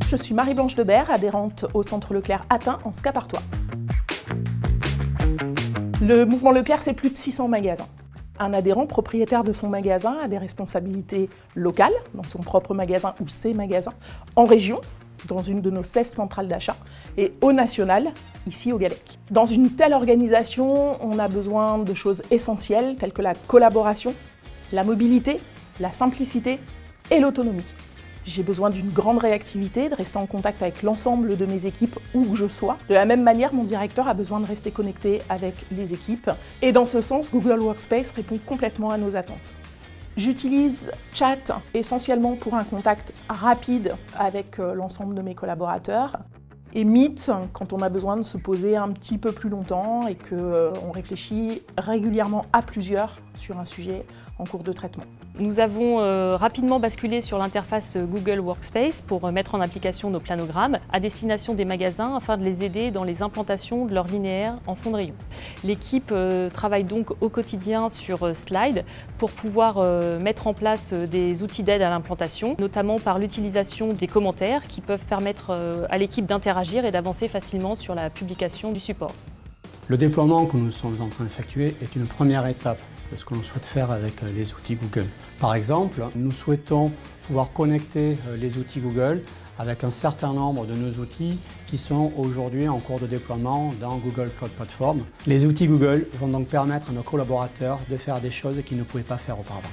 je suis Marie-Blanche Debert, adhérente au Centre Leclerc Atin en Scapartois. Le mouvement Leclerc, c'est plus de 600 magasins. Un adhérent propriétaire de son magasin a des responsabilités locales, dans son propre magasin ou ses magasins, en région, dans une de nos 16 centrales d'achat, et au national, ici au Gallec. Dans une telle organisation, on a besoin de choses essentielles telles que la collaboration, la mobilité, la simplicité et l'autonomie. J'ai besoin d'une grande réactivité, de rester en contact avec l'ensemble de mes équipes où que je sois. De la même manière, mon directeur a besoin de rester connecté avec les équipes. Et dans ce sens, Google Workspace répond complètement à nos attentes. J'utilise Chat essentiellement pour un contact rapide avec l'ensemble de mes collaborateurs. Et Meet, quand on a besoin de se poser un petit peu plus longtemps et qu'on réfléchit régulièrement à plusieurs sur un sujet en cours de traitement. Nous avons rapidement basculé sur l'interface Google Workspace pour mettre en application nos planogrammes à destination des magasins afin de les aider dans les implantations de leurs linéaires en fond de rayon. L'équipe travaille donc au quotidien sur Slide pour pouvoir mettre en place des outils d'aide à l'implantation, notamment par l'utilisation des commentaires qui peuvent permettre à l'équipe d'interagir et d'avancer facilement sur la publication du support. Le déploiement que nous sommes en train d'effectuer est une première étape de ce que l'on souhaite faire avec les outils Google. Par exemple, nous souhaitons pouvoir connecter les outils Google avec un certain nombre de nos outils qui sont aujourd'hui en cours de déploiement dans Google Cloud Platform. Les outils Google vont donc permettre à nos collaborateurs de faire des choses qu'ils ne pouvaient pas faire auparavant.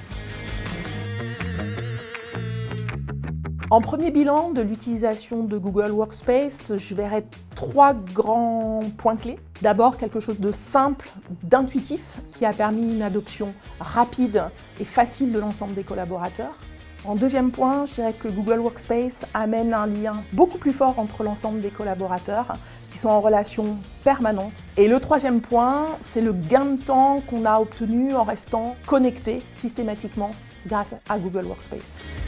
En premier bilan de l'utilisation de Google Workspace, je verrai 3 grands points clés. D'abord, quelque chose de simple, d'intuitif, qui a permis une adoption rapide et facile de l'ensemble des collaborateurs. En deuxième point, je dirais que Google Workspace amène un lien beaucoup plus fort entre l'ensemble des collaborateurs qui sont en relation permanente. Et le troisième point, c'est le gain de temps qu'on a obtenu en restant connecté systématiquement grâce à Google Workspace.